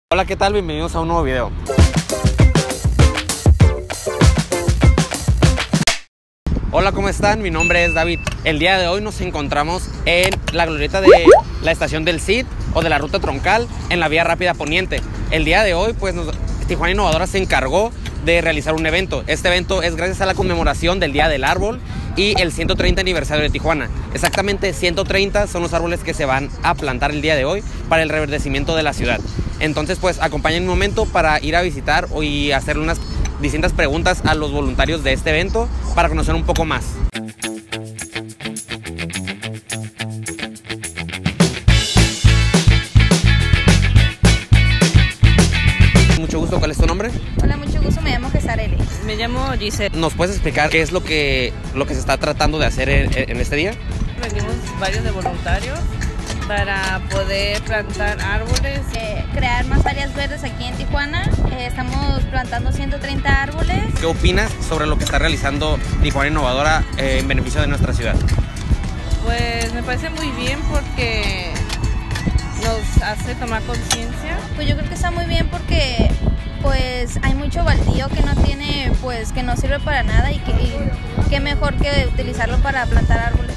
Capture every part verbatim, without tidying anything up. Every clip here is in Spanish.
Hola, ¿qué tal? Bienvenidos a un nuevo video. Hola, ¿cómo están? Mi nombre es David. El día de hoy nos encontramos en la glorieta de la estación del C I D o de la ruta troncal en la vía rápida poniente. El día de hoy, pues, nos, Tijuana Innovadora se encargó de realizar un evento. Este evento es gracias a la conmemoración del Día del Árbol y el ciento treinta aniversario de Tijuana. Exactamente ciento treinta son los árboles que se van a plantar el día de hoy para el reverdecimiento de la ciudad. Entonces, pues, acompañen un momento para ir a visitar y hacerle unas distintas preguntas a los voluntarios de este evento para conocer un poco más. Mucho gusto, ¿cuál es tu nombre? Hola, mucho gusto, me llamo Gesareli. Me llamo Giselle. ¿Nos puedes explicar qué es lo que, lo que se está tratando de hacer en, en este día? Venimos varios de voluntarios para poder plantar árboles. Eh, crear más áreas verdes aquí en Tijuana. Eh, estamos plantando ciento treinta árboles. ¿Qué opinas sobre lo que está realizando Tijuana Innovadora eh, en beneficio de nuestra ciudad? Pues me parece muy bien porque nos hace tomar conciencia. Pues yo creo que está muy bien porque pues hay mucho baldío que no tiene, pues que no sirve para nada y que y, qué mejor que utilizarlo para plantar árboles.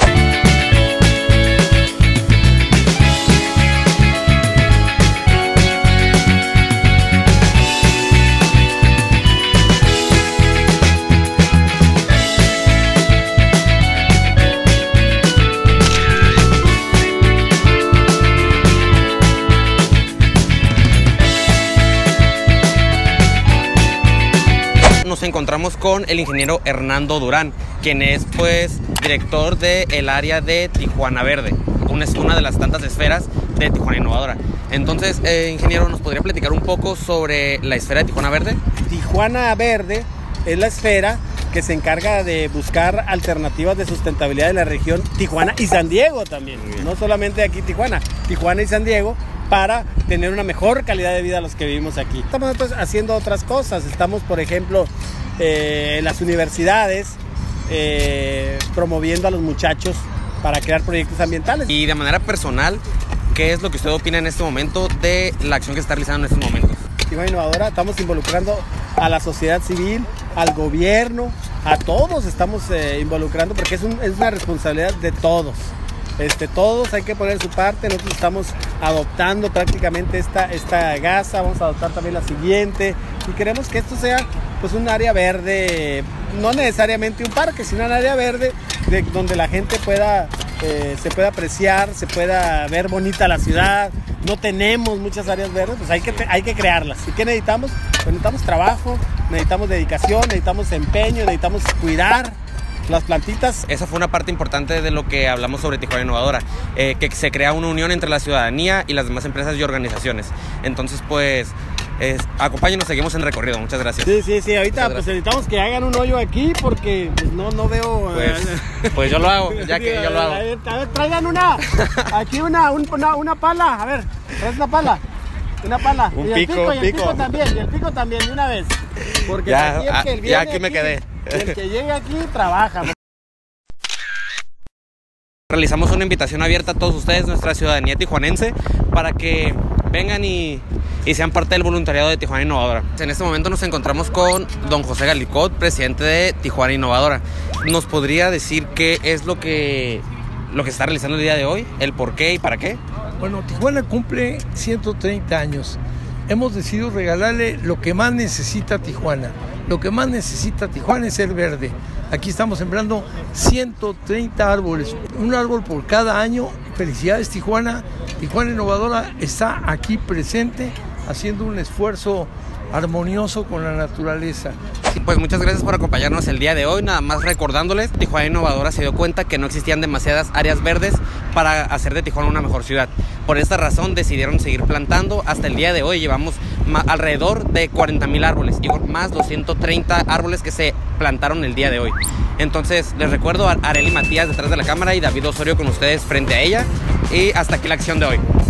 Nos encontramos con el ingeniero Hernando Durán, quien es pues director del área de Tijuana Verde, una, es una de las tantas esferas de Tijuana Innovadora. Entonces, eh, ingeniero, ¿nos podría platicar un poco sobre la esfera de Tijuana Verde? Tijuana Verde es la esfera que se encarga de buscar alternativas de sustentabilidad de la región Tijuana y San Diego también, no solamente aquí Tijuana, Tijuana y San Diego, para tener una mejor calidad de vida a los que vivimos aquí. Estamos pues, haciendo otras cosas, estamos por ejemplo eh, en las universidades eh, promoviendo a los muchachos para crear proyectos ambientales. Y de manera personal, ¿qué es lo que usted opina en este momento de la acción que se está realizando en estos momentos? Tijuana Innovadora, estamos involucrando a la sociedad civil, al gobierno, a todos estamos eh, involucrando porque es, un, es una responsabilidad de todos. Este, todos hay que poner su parte. Nosotros estamos adoptando prácticamente esta, esta gasa, vamos a adoptar también la siguiente y queremos que esto sea pues un área verde, no necesariamente un parque, sino un área verde de, donde la gente pueda, eh, se pueda apreciar, se pueda ver bonita la ciudad. No tenemos muchas áreas verdes, pues hay que, hay que crearlas. ¿Y qué necesitamos? Pues necesitamos trabajo, necesitamos dedicación, necesitamos empeño, necesitamos cuidar las plantitas. Esa fue una parte importante de lo que hablamos sobre Tijuana Innovadora, eh, que se crea una unión entre la ciudadanía y las demás empresas y organizaciones. Entonces, pues, eh, acompáñenos, seguimos en recorrido. Muchas gracias. Sí, sí, sí, ahorita pues necesitamos que hagan un hoyo aquí porque pues, no, no veo... Pues, pues yo lo hago, ya que yo lo hago. A ver, a ver, traigan una, aquí una, un, una, una pala, a ver, traes una pala. Una pala. Un y pico, el pico, y el pico. pico también, y el pico también, de una vez. Porque Ya, aquí el que ah, viene ya aquí me quedé. El que llegue aquí trabaja. Realizamos una invitación abierta a todos ustedes, nuestra ciudadanía tijuanense, para que vengan y, y sean parte del voluntariado de Tijuana Innovadora. En este momento nos encontramos con don José Galicot, presidente de Tijuana Innovadora. ¿Nos podría decir qué es lo que, lo que se está realizando el día de hoy? ¿El por qué y para qué? Bueno, Tijuana cumple ciento treinta años. Hemos decidido regalarle lo que más necesita Tijuana. Lo que más necesita Tijuana es ser verde. Aquí estamos sembrando ciento treinta árboles, un árbol por cada año. Felicidades, Tijuana. Tijuana Innovadora está aquí presente haciendo un esfuerzo armonioso con la naturaleza. Sí, pues muchas gracias por acompañarnos el día de hoy. Nada más recordándoles, Tijuana Innovadora se dio cuenta que no existían demasiadas áreas verdes para hacer de Tijuana una mejor ciudad. Por esta razón decidieron seguir plantando. Hasta el día de hoy llevamos alrededor de cuarenta mil árboles y más los ciento treinta árboles que se plantaron el día de hoy. Entonces les recuerdo a Arely Matías detrás de la cámara y David Osorio con ustedes frente a ella. Y hasta aquí la acción de hoy.